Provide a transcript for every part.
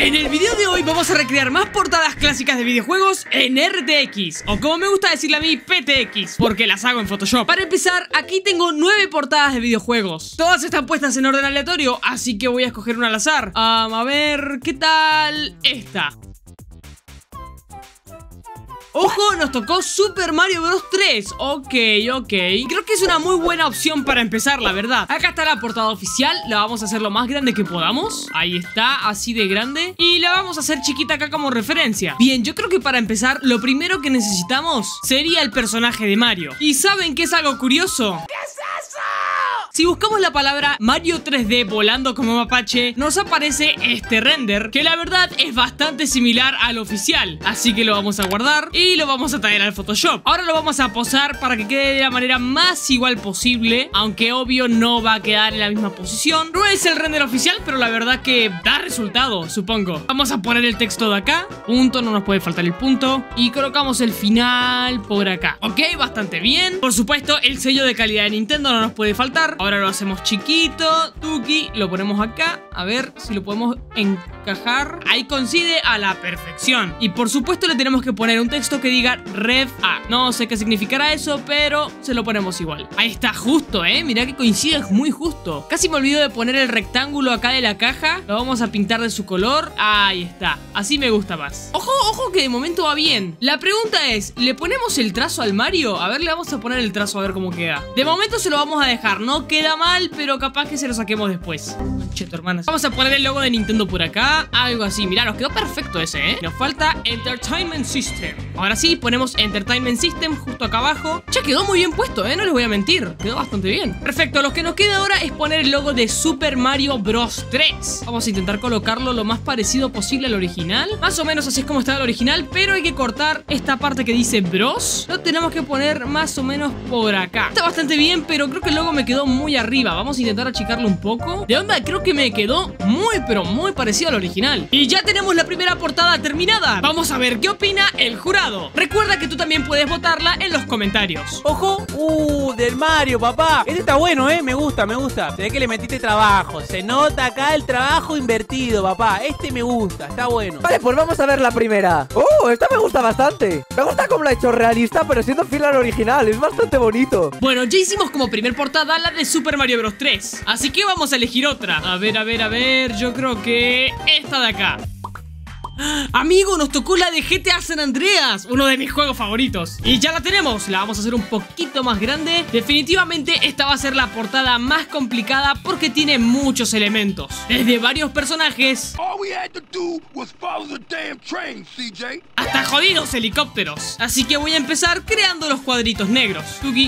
En el video de hoy vamos a recrear más portadas clásicas de videojuegos en RTX, o como me gusta decirle a mí, PTX, porque las hago en Photoshop. Para empezar, aquí tengo 9 portadas de videojuegos. Todas están puestas en orden aleatorio, así que voy a escoger una al azar. A ver, ¿qué tal esta? ¡Ojo! Nos tocó Super Mario Bros. 3. Ok. Creo que es una muy buena opción para empezar, la verdad. Acá está la portada oficial. La vamos a hacer lo más grande que podamos. Ahí está, así de grande. Y la vamos a hacer chiquita acá como referencia. Bien, yo creo que para empezar, lo primero que necesitamos sería el personaje de Mario. ¿Y saben qué es algo curioso? ¿Qué es eso? Si buscamos la palabra Mario 3D volando como mapache, nos aparece este render, que la verdad es bastante similar al oficial. Así que lo vamos a guardar y lo vamos a traer al Photoshop. Ahora lo vamos a posar para que quede de la manera más igual posible, aunque obvio no va a quedar en la misma posición. No es el render oficial, pero la verdad que da resultado, supongo. Vamos a poner el texto de acá, punto, no nos puede faltar el punto, y colocamos el final por acá. Ok, bastante bien. Por supuesto, el sello de calidad de Nintendo no nos puede faltar. Ahora lo hacemos chiquito, tuki, lo ponemos acá. A ver si lo podemos encajar. Ahí coincide a la perfección. Y por supuesto le tenemos que poner un texto que diga Rev A. No sé qué significará eso, pero se lo ponemos igual. Ahí está, justo, mirá que coincide, es muy justo. Casi me olvido de poner el rectángulo acá de la caja. Lo vamos a pintar de su color. Ahí está, así me gusta más. Ojo que de momento va bien. La pregunta es, ¿le ponemos el trazo al Mario? A ver, le vamos a poner el trazo a ver cómo queda. De momento se lo vamos a dejar, no queda mal, pero capaz que se lo saquemos después. Cheto, hermanas. Vamos a poner el logo de Nintendo por acá. Algo así, mirá, nos quedó perfecto ese, Nos falta Entertainment System. Ahora sí, ponemos Entertainment System justo acá abajo. Ya quedó muy bien puesto, no les voy a mentir. Quedó bastante bien. Perfecto, lo que nos queda ahora es poner el logo de Super Mario Bros. 3. Vamos a intentar colocarlo lo más parecido posible al original. Más o menos así es como está el original, pero hay que cortar esta parte que dice Bros. Lo tenemos que poner más o menos por acá. Está bastante bien, pero creo que el logo me quedó muy arriba. Vamos a intentar achicarlo un poco. De onda, creo que me quedó muy, pero muy parecido al original. Y ya tenemos la primera portada terminada. Vamos a ver qué opina el jurado. Recuerda que tú también puedes votarla en los comentarios. ¡Ojo! Del Mario, papá. Este está bueno, me gusta. Se ve que le metiste trabajo. Se nota acá el trabajo invertido, papá. Este me gusta, está bueno. Vale, pues vamos a ver la primera. Esta me gusta bastante. Me gusta cómo la he hecho realista, pero siendo fiel al original. Es bastante bonito. Bueno, ya hicimos como primer portada la de Super Mario Bros. 3. Así que vamos a elegir otra. A ver, yo creo que esta de acá. Amigo, nos tocó la de GTA San Andreas, uno de mis juegos favoritos. Y ya la tenemos, la vamos a hacer un poquito más grande. Definitivamente esta va a ser la portada más complicada porque tiene muchos elementos, desde varios personajes hasta jodidos helicópteros. Así que voy a empezar creando los cuadritos negros. Tuki.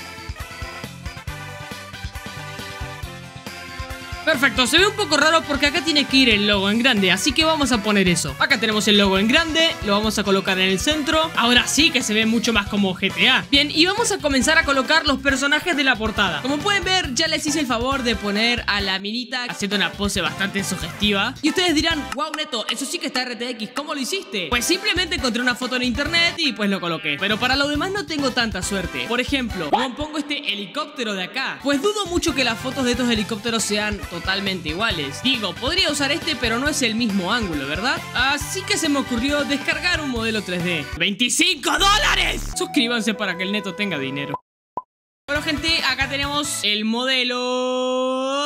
Perfecto, se ve un poco raro porque acá tiene que ir el logo en grande, así que vamos a poner eso. Acá tenemos el logo en grande, lo vamos a colocar en el centro. Ahora sí que se ve mucho más como GTA. Bien, y vamos a comenzar a colocar los personajes de la portada. Como pueden ver, ya les hice el favor de poner a la minita haciendo una pose bastante sugestiva. Y ustedes dirán, wow, Neto, eso sí que está RTX, ¿cómo lo hiciste? Pues simplemente encontré una foto en internet y pues lo coloqué. Pero para lo demás no tengo tanta suerte. Por ejemplo, ¿cómo pongo este helicóptero de acá? Pues dudo mucho que las fotos de estos helicópteros sean totalmente iguales. Digo, podría usar este, pero no es el mismo ángulo, ¿verdad? Así que se me ocurrió descargar un modelo 3D. ¡$25! Suscríbanse para que el Neto tenga dinero. Bueno, gente, acá tenemos el modelo.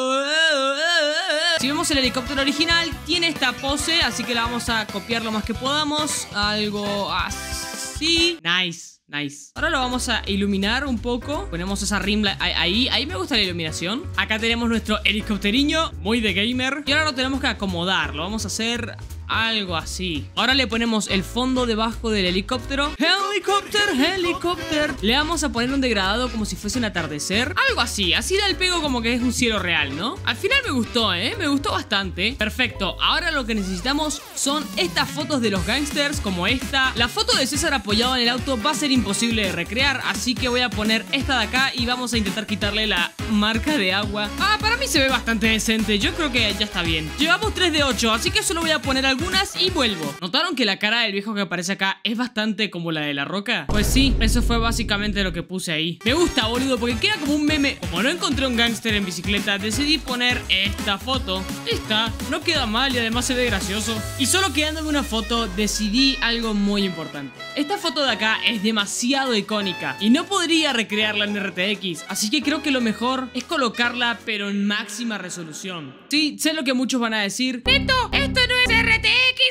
Si vemos el helicóptero original, tiene esta pose, así que la vamos a copiar lo más que podamos. Algo así. Nice. Ahora lo vamos a iluminar un poco. Ponemos esa rimla ahí me gusta la iluminación. Acá tenemos nuestro helicópteriño, muy de gamer. Y ahora lo tenemos que acomodar. Lo vamos a hacer algo así. Ahora le ponemos el fondo debajo del helicóptero. Helicóptero. Le vamos a poner un degradado como si fuese un atardecer. Algo así, así da el pego como que es un cielo real, ¿no? Al final me gustó, me gustó bastante. Perfecto, ahora lo que necesitamos son estas fotos de los gangsters, como esta. La foto de César apoyado en el auto va a ser imposible de recrear, así que voy a poner esta de acá y vamos a intentar quitarle la marca de agua. Para mí se ve bastante decente, yo creo que ya está bien. Llevamos 3 de 8, así que solo voy a poner algo algunas y vuelvo. ¿Notaron que la cara del viejo que aparece acá es bastante como la de La Roca? Pues sí, eso fue básicamente lo que puse ahí. Me gusta, boludo, porque queda como un meme. Como no encontré un gángster en bicicleta, decidí poner esta foto. Esta no queda mal y además se ve gracioso. Y solo quedándome una foto, decidí algo muy importante. Esta foto de acá es demasiado icónica y no podría recrearla en RTX, así que creo que lo mejor es colocarla pero en máxima resolución. Sí, sé lo que muchos van a decir: Neto, esto no es RTX,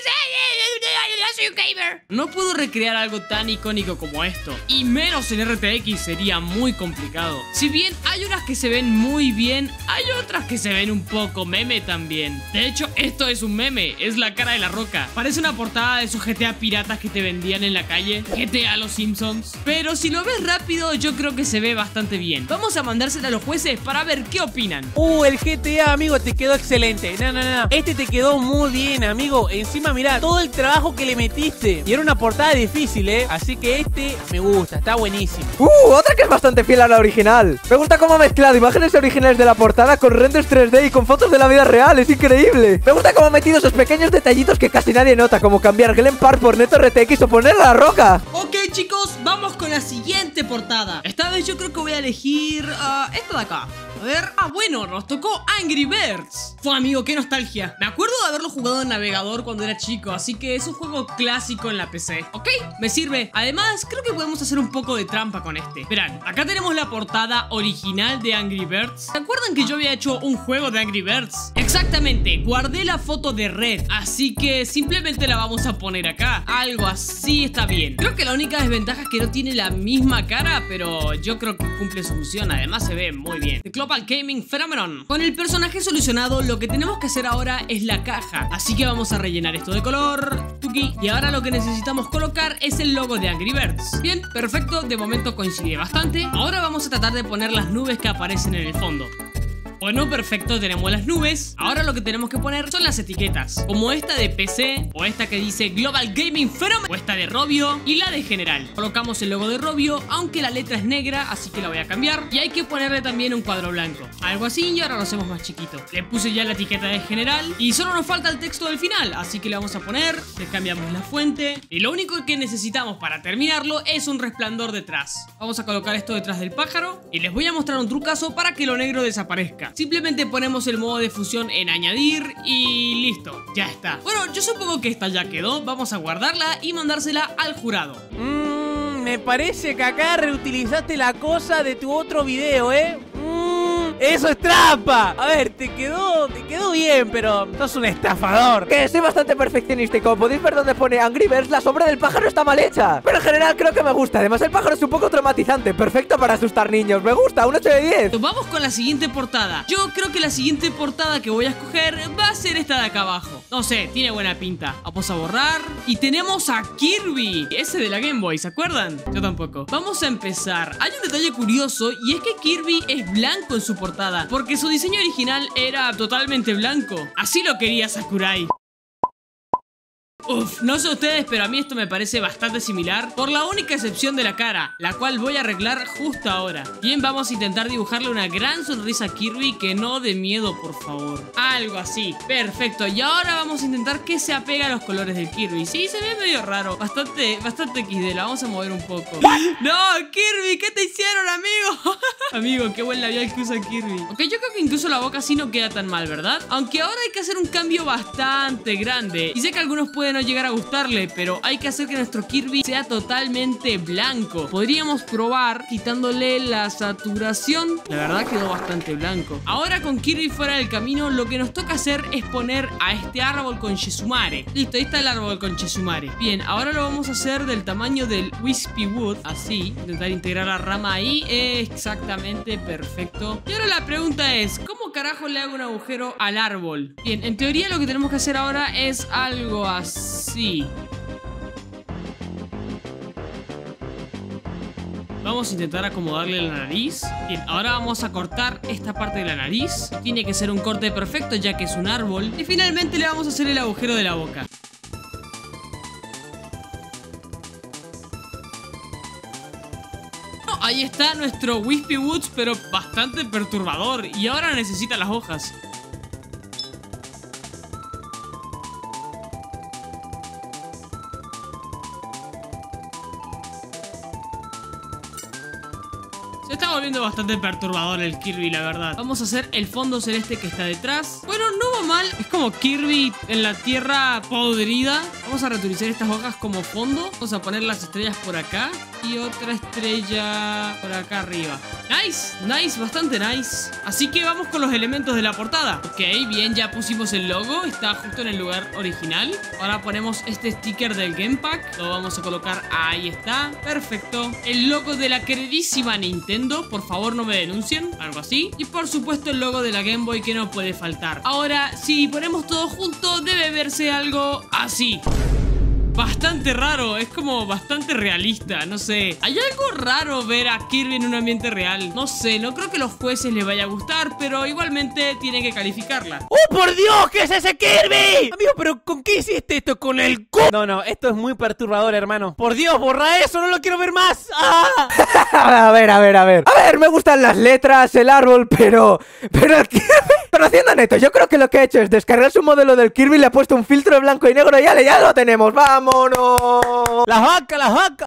yo soy un gamer. No puedo recrear algo tan icónico como esto, y menos en RTX sería muy complicado. Si bien hay unas que se ven muy bien, hay otras que se ven un poco meme también. De hecho, esto es un meme, es la cara de La Roca. Parece una portada de esos GTA piratas que te vendían en la calle, GTA Los Simpsons. Pero si lo ves rápido, yo creo que se ve bastante bien. Vamos a mandársela a los jueces para ver qué opinan. El GTA, amigo, te quedó excelente. No. Este te quedó muy bien, amigo. Encima, mirá, todo el trabajo que le metiste. Y era una portada difícil, Así que este me gusta, está buenísimo. Otra que es bastante fiel a la original. Me gusta cómo ha mezclado imágenes originales de la portada con renders 3D y con fotos de la vida real. Es increíble. Me gusta cómo ha metido esos pequeños detallitos que casi nadie nota, como cambiar Glen Park por Neto RTX o poner La Roca. Ok, chicos, vamos con la siguiente portada. Esta vez yo creo que voy a elegir esta de acá. A ver, bueno, nos tocó Angry Birds. Amigo, qué nostalgia. Me acuerdo de haberlo jugado en navegador cuando era chico, así que es un juego clásico en la PC. Ok, me sirve. Además, creo que podemos hacer un poco de trampa con este. Verán, acá tenemos la portada original de Angry Birds. ¿Se acuerdan que yo había hecho un juego de Angry Birds? Exactamente, guardé la foto de Red, así que simplemente la vamos a poner acá. Algo así está bien. Creo que la única desventaja es que no tiene la misma cara, pero yo creo que cumple su función. Además se ve muy bien. The Global Gaming Phenomenon. Con el personaje solucionado, lo que tenemos que hacer ahora es la caja. Así que vamos a rellenar esto de color, tuki. Y ahora lo que necesitamos colocar es el logo de Angry Birds. Bien, perfecto, de momento coincide bastante. Ahora vamos a tratar de poner las nubes que aparecen en el fondo. Bueno, perfecto, tenemos las nubes. Ahora lo que tenemos que poner son las etiquetas, como esta de PC, o esta que dice Global Gaming Phenomenon, o esta de Robio, y la de General. Colocamos el logo de Robio, aunque la letra es negra, así que la voy a cambiar. Y hay que ponerle también un cuadro blanco, algo así, y ahora lo hacemos más chiquito. Le puse ya la etiqueta de General, y solo nos falta el texto del final, así que le vamos a poner, le cambiamos la fuente, y lo único que necesitamos para terminarlo es un resplandor detrás. Vamos a colocar esto detrás del pájaro, y les voy a mostrar un trucazo para que lo negro desaparezca. Simplemente ponemos el modo de fusión en añadir y listo, ya está. Bueno, yo supongo que esta ya quedó. Vamos a guardarla y mandársela al jurado. Me parece que acá reutilizaste la cosa de tu otro video, ¡Eso es trampa! A ver, te quedó bien, pero sos un estafador. Que soy bastante perfeccionista y como podéis ver donde pone Angry Birds, la sombra del pájaro está mal hecha. Pero en general creo que me gusta. Además el pájaro es un poco traumatizante. Perfecto para asustar niños. Me gusta, un 8 de 10. Vamos con la siguiente portada. Yo creo que la siguiente portada que voy a escoger va a ser esta de acá abajo. No sé, tiene buena pinta. Vamos a borrar. Y tenemos a Kirby, ese de la Game Boy, ¿se acuerdan? Yo tampoco. Vamos a empezar. Hay un detalle curioso y es que Kirby es blanco en su portada, porque su diseño original era totalmente blanco. Así lo quería Sakurai. No sé ustedes, pero a mí esto me parece bastante similar, por la única excepción de la cara, la cual voy a arreglar justo ahora. Bien, vamos a intentar dibujarle una gran sonrisa a Kirby, que no dé miedo, por favor. Algo así, perfecto. Y ahora vamos a intentar que se apegue a los colores del Kirby. Sí, se ve medio raro, bastante XD, la vamos a mover un poco. No, Kirby, ¿qué te hicieron, amigo? Amigo, qué buen labial que usa Kirby. Ok, yo creo que incluso la boca sí no queda tan mal, ¿verdad? Aunque ahora hay que hacer un cambio bastante grande. Y sé que algunos pueden no llegar a gustarle, pero hay que hacer que nuestro Kirby sea totalmente blanco. Podríamos probar quitándole la saturación. La verdad quedó bastante blanco. Ahora con Kirby fuera del camino, lo que nos toca hacer es poner a este árbol con Chesumare. Listo, ahí está el árbol con Chesumare. Bien, ahora lo vamos a hacer del tamaño del Wispy Wood. Así, intentar integrar la rama ahí. Exactamente, perfecto. Y ahora la pregunta es, ¿cómo carajo le hago un agujero al árbol? Bien, en teoría lo que tenemos que hacer ahora es algo así. Vamos a intentar acomodarle la nariz. Bien, ahora vamos a cortar esta parte de la nariz. Tiene que ser un corte perfecto ya que es un árbol. Y finalmente le vamos a hacer el agujero de la boca. Ahí está nuestro Wispy Woods, pero bastante perturbador. Y ahora necesita las hojas. Se está volviendo bastante perturbador el Kirby, la verdad. Vamos a hacer el fondo celeste que está detrás. Bueno, no va mal. Es como Kirby en la tierra podrida. Vamos a reutilizar estas hojas como fondo. Vamos a poner las estrellas por acá y otra estrella por acá arriba. Nice, nice, bastante nice. Así que vamos con los elementos de la portada. Ok, bien, ya pusimos el logo. Está justo en el lugar original. Ahora ponemos este sticker del Game Pack. Lo vamos a colocar, ahí está. Perfecto. El logo de la queridísima Nintendo. Por favor, no me denuncien. Algo así. Y por supuesto el logo de la Game Boy, que no puede faltar. Ahora, si ponemos todo junto, debe verse algo así. Bastante raro, es como bastante realista, no sé. Hay algo raro ver a Kirby en un ambiente real. No sé, no creo que a los jueces les vaya a gustar, pero igualmente tienen que calificarla. ¡Oh, por Dios! ¿Qué es ese Kirby? Amigo, pero ¿con qué hiciste esto? ¿Con el cu...? No, esto es muy perturbador, hermano. Por Dios, borra eso, no lo quiero ver más. ¡Ah! A ver. A ver, me gustan las letras, el árbol, pero el Kirby... Pero haciendo neto, yo creo que lo que he hecho es descargar su modelo del Kirby, le he puesto un filtro de blanco y negro y ya lo tenemos. ¡Vámonos! ¡Las vacas, las vacas!